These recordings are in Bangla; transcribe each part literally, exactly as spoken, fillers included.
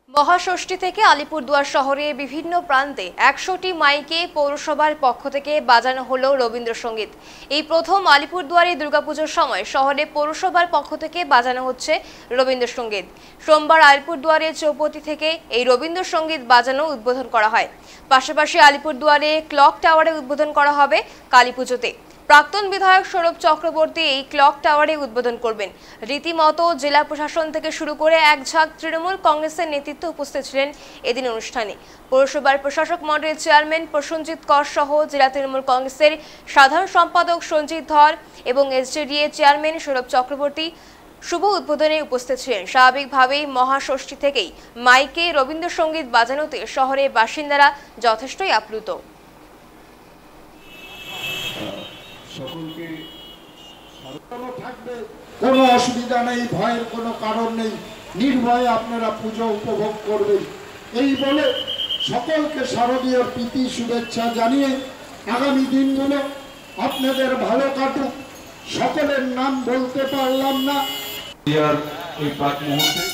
মহাষষ্ঠী থেকে আলিপুরদুয়ার শহরে বিভিন্ন প্রান্তে একশোটি মাইকে পৌরসভার পক্ষ থেকে বাজানো হলো রবীন্দ্রসঙ্গীত। এই প্রথম আলিপুরদুয়ারে দুর্গাপুজোর সময় শহরে পৌরসভার পক্ষ থেকে বাজানো হচ্ছে রবীন্দ্রসঙ্গীত। সোমবার আলিপুরদুয়ারের চৌপতি থেকে এই রবীন্দ্রসঙ্গীত বাজানো উদ্বোধন করা হয়। পাশাপাশি আলিপুরদুয়ারে ক্লক টাওয়ারে উদ্বোধন করা হবে কালীপুজোতে। প্রাক্তন বিধায়ক সৌরভ চক্রবর্তী এই ক্লক টাওয়ারে উদ্বোধন করবেন। রীতিমতো জেলা প্রশাসন থেকে শুরু করে এক ঝাঁক তৃণমূল কংগ্রেসের নেতৃত্ব উপস্থিত ছিলেন এদিন অনুষ্ঠানে। পৌরসভার প্রশাসক মণ্ডলের চেয়ারম্যান প্রসেনজিৎ কর সহ জেলা তৃণমূল কংগ্রেসের সাধারণ সম্পাদক সঞ্জিত ধর এবং এসজেডিএ চেয়ারম্যান সৌরভ চক্রবর্তী শুভ উদ্বোধনে উপস্থিত ছিলেন। স্বাভাবিকভাবেই মহাষষ্ঠী থেকেই মাইকে রবীন্দ্রসঙ্গীত বাজানোতে শহরের বাসিন্দারা যথেষ্টই আপ্লুত। সকলকে থাকবে, কোনো অসুবিধা নেই, ভয়ের কোনো কারণ নেই, নির্ভয়ে আপনারা পুজো উপভোগ করবেন এই বলে সকলকে শারদীয় প্রীতি শুভেচ্ছা জানিয়ে আগামী দিনগুলো আপনাদের ভালো কাটুক। সকলের নাম বলতে পারলাম না এই প্রাক মুহূর্তে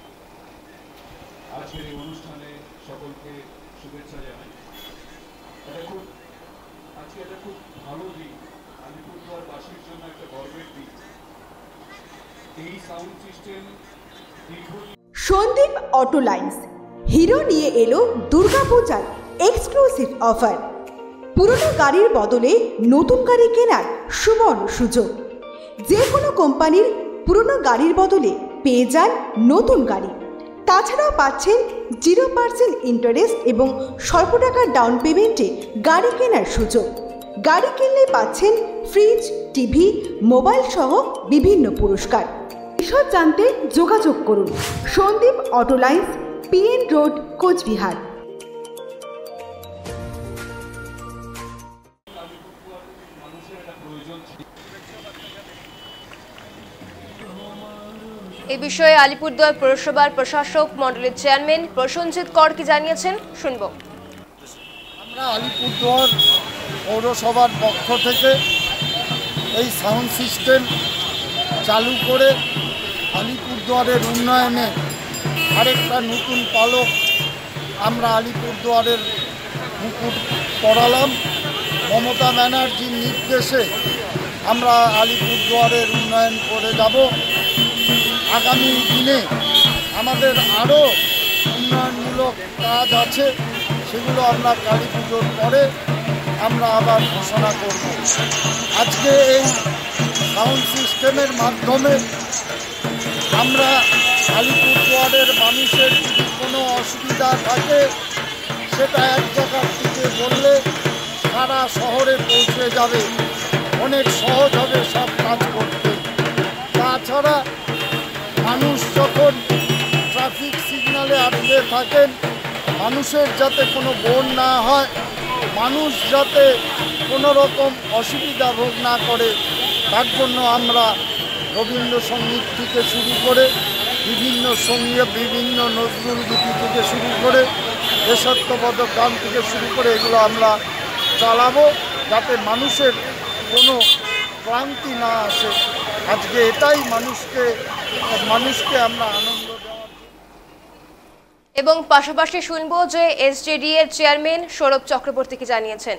আজকের এই অনুষ্ঠানে সকলকে শুভেচ্ছা জানাই। এটা খুব আজকে এটা খুব ভালো দিন, আলিপুরদুয়ারবাসীর জন্য একটা গর্বের দিন। এই sound system Sandip auto lines Hero নিয়ে এলো দুর্গাপূজার এক্সক্লুসিভ অফার। পুরনো গাড়ির বদলে নতুন গাড়ি কেনার সুবর্ণ সুযোগ। যে কোনো কোম্পানির পুরনো গাড়ির বদলে পেয়ে যান নতুন গাড়ি। তাছাড়াও পাচ্ছেন জিরো পার্সেন্ট ইন্টারেস্ট এবং স্বল্প টাকার ডাউন পেমেন্টে গাড়ি কেনার সুযোগ। গাড়ি কিনলে পাচ্ছেন ফ্রিজ, টিভি, মোবাইল সহ বিভিন্ন পুরস্কার। বিশদ জানতে যোগাযোগ করুন Sandip auto lines, PN road, Coochbehar. এই বিষয়ে আলিপুরদুয়ার পৌরসভার প্রশাসক মণ্ডলের চেয়ারম্যান প্রসেনজিৎ কর কি জানিয়েছেন শুনব। আমরা আলিপুরদুয়ার পৌরসভার পক্ষ থেকে এই সাউন্ড সিস্টেম চালু করে আলিপুরদুয়ারের উন্নয়নে আরেকটা নতুন পালক আমরা আলিপুরদুয়ারের মুকুট পড়ালাম। মমতা ব্যানার্জির নির্দেশে আমরা আলিপুরদুয়ারের উন্নয়ন করে যাব। আগামী দিনে আমাদের আরও উন্নয়নমূলক কাজ আছে, সেগুলো আমরা কালী পুজোর পরে আমরা আবার ঘোষণা করব। আজকে এই সাউন্ড সিস্টেমের মাধ্যমে আমরা আলিপুরদুয়ারের মানুষের যদি কোনো অসুবিধা থাকে সেটা এক জায়গার থেকে বললে সারা শহরে পৌঁছে যাবে, অনেক সহজ হবে সব কাজ করতে। তাছাড়া মানুষ যখন ট্রাফিক সিগন্যালে আটকে থাকেন, মানুষের যাতে কোনো বোন না হয়, মানুষ যাতে কোনো রকম অসুবিধা ভোগ না করে, তার জন্য আমরা রবীন্দ্রসঙ্গীত থেকে শুরু করে বিভিন্ন সঙ্গীত, বিভিন্ন নজরুল গীতি থেকে শুরু করে দেশাত্মবোধক গান থেকে শুরু করে এগুলো আমরা চালাবো, যাতে মানুষের কোনো ক্লান্তি না আসে। আজকে এটাই মানুষকে মানুষকে আমরা আনন্দ দেওয়ার। এবং পাশাপাশি শুনবো যে এসজেডি এর চেয়ারম্যান সৌরভ চক্রবর্তী কি জানিয়েছেন।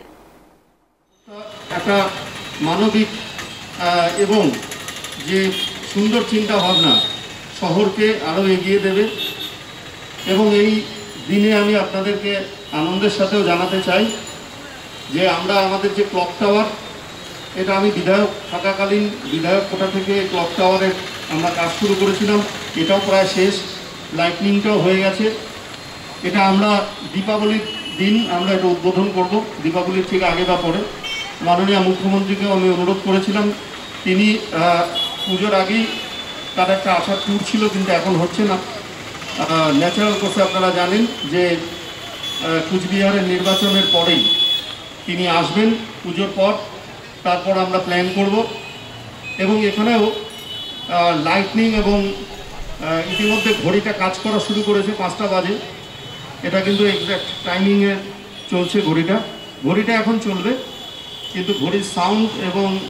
একটা মানবিক এবং যে সুন্দর চিন্তা ভাবনা শহরকে আরও এগিয়ে দেবে। এবং এই দিনে আমি আপনাদেরকে আনন্দের সাথেও জানাতে চাই যে আমরা আমাদের যে ক্লক টাওয়ার, এটা আমি বিধায়ক থাকাকালীন বিধায়ক কোটা থেকে ক্লক টাওয়ারের আমরা কাজ শুরু করেছিলাম। এটাও প্রায় শেষ, লাইটনিংটাও হয়ে গেছে। এটা আমরা দীপাবলির দিন আমরা এটা উদ্বোধন করব, দীপাবলির থেকে আগে বা পরে। মাননীয় মুখ্যমন্ত্রীকেও আমি অনুরোধ করেছিলাম, তিনি পুজোর আগেই তার একটা আশার ট্যুর ছিল, কিন্তু এখন হচ্ছে না। ন্যাচারাল কোর্সে আপনারা জানেন যে কুচবিহারের নির্বাচনের পরেই তিনি আসবেন পুজোর পর, তারপর আমরা প্ল্যান করব। এবং এখানেও লাইটনিং এবং ইতিমধ্যে ঘড়িটা কাজ করা শুরু করেছে, পাঁচটা বাজে। এটা কিন্তু এক্স্যাক্ট টাইমিংয়ে চলছে ঘড়িটা, ঘড়িটা এখন চলবে, কিন্তু ঘড়ির সাউন্ড এবং